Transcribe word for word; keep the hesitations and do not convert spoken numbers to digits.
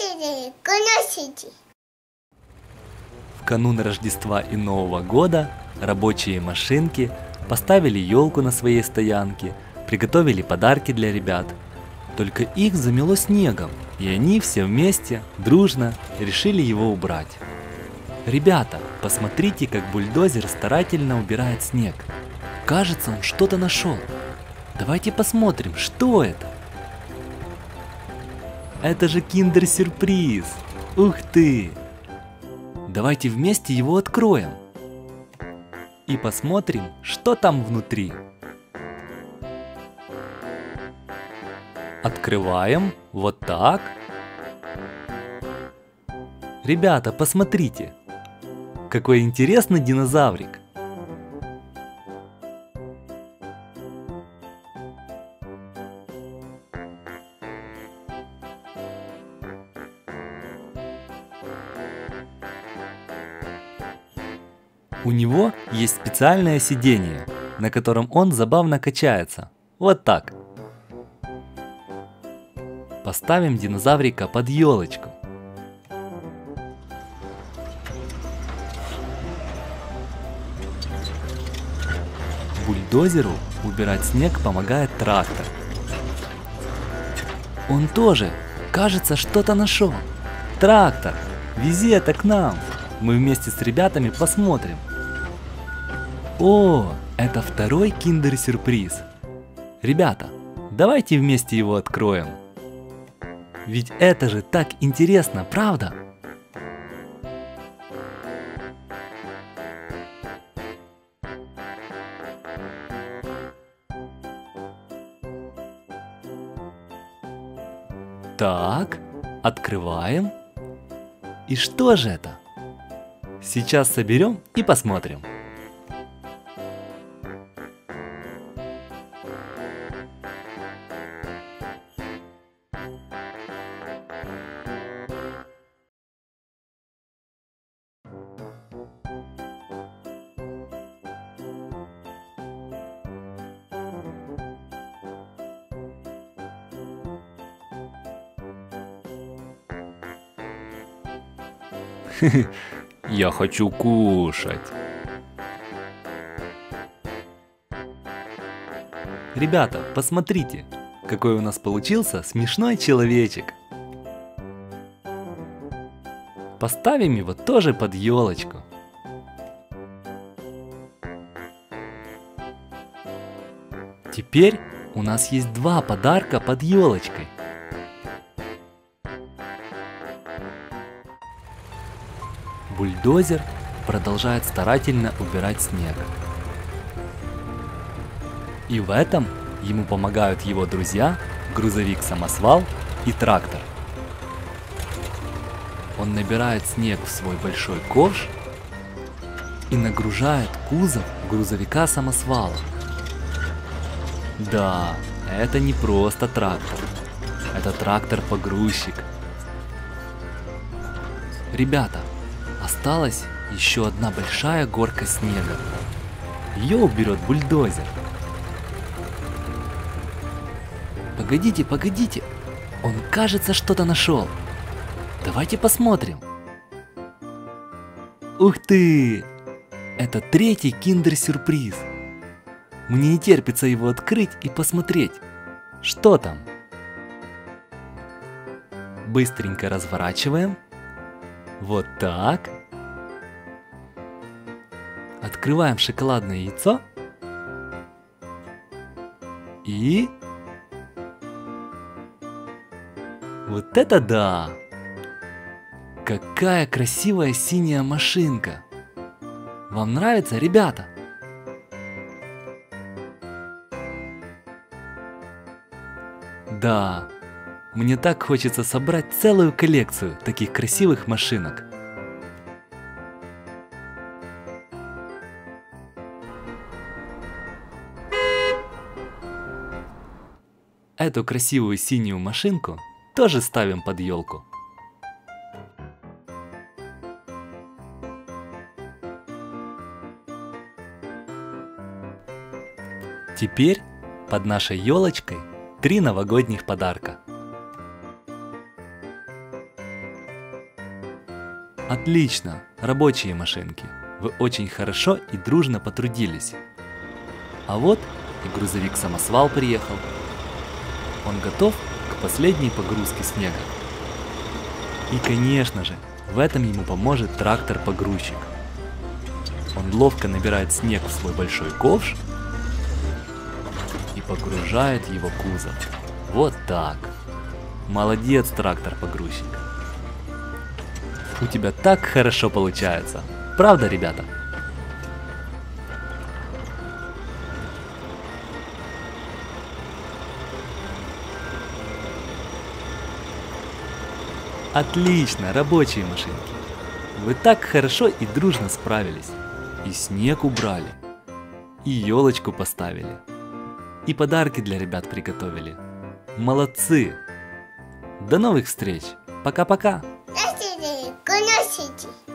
В канун Рождества и Нового года рабочие машинки поставили елку на своей стоянке, приготовили подарки для ребят. Только их замело снегом, и они все вместе, дружно, решили его убрать. Ребята, посмотрите, как бульдозер старательно убирает снег. Кажется, он что-то нашел. Давайте посмотрим, что это. Это же киндер-сюрприз! Ух ты! Давайте вместе его откроем. И посмотрим, что там внутри. Открываем вот так. Ребята, посмотрите, какой интересный динозаврик. У него есть специальное сиденье, на котором он забавно качается. Вот так. Поставим динозаврика под елочку. Бульдозеру убирать снег помогает трактор. Он тоже, кажется, что-то нашел. Трактор, вези это к нам. Мы вместе с ребятами посмотрим. О, это второй киндер-сюрприз. Ребята, давайте вместе его откроем. Ведь это же так интересно, правда? Так, открываем. И что же это? Сейчас соберем и посмотрим. Я хочу кушать. Ребята, посмотрите, какой у нас получился смешной человечек. Поставим его тоже под елочку. Теперь у нас есть два подарка под елочкой. Бульдозер продолжает старательно убирать снег. И в этом ему помогают его друзья, грузовик-самосвал и трактор. Он набирает снег в свой большой ковш и нагружает кузов грузовика-самосвала. Да, это не просто трактор, это трактор-погрузчик. Ребята, осталась еще одна большая горка снега. Ее уберет бульдозер. Погодите, погодите, он, кажется, что-то нашел. Давайте посмотрим. Ух ты! Это третий киндер-сюрприз. Мне не терпится его открыть и посмотреть, что там. Быстренько разворачиваем. Вот так. Открываем шоколадное яйцо. И... Вот это да! Какая красивая синяя машинка! Вам нравится, ребята? Да, мне так хочется собрать целую коллекцию таких красивых машинок. Эту красивую синюю машинку тоже ставим под елку. Теперь под нашей елочкой три новогодних подарка. Отлично, рабочие машинки. Вы очень хорошо и дружно потрудились. А вот и грузовик-самосвал приехал. Он готов к последней погрузке снега. И, конечно же, в этом ему поможет трактор-погрузчик. Он ловко набирает снег в свой большой ковш и погружает его кузов. Вот так. Молодец, трактор-погрузчик. У тебя так хорошо получается. Правда, ребята? Отлично, рабочие машинки. Вы так хорошо и дружно справились. И снег убрали, и елочку поставили, и подарки для ребят приготовили. Молодцы! До новых встреч! Пока-пока! Носите, носите.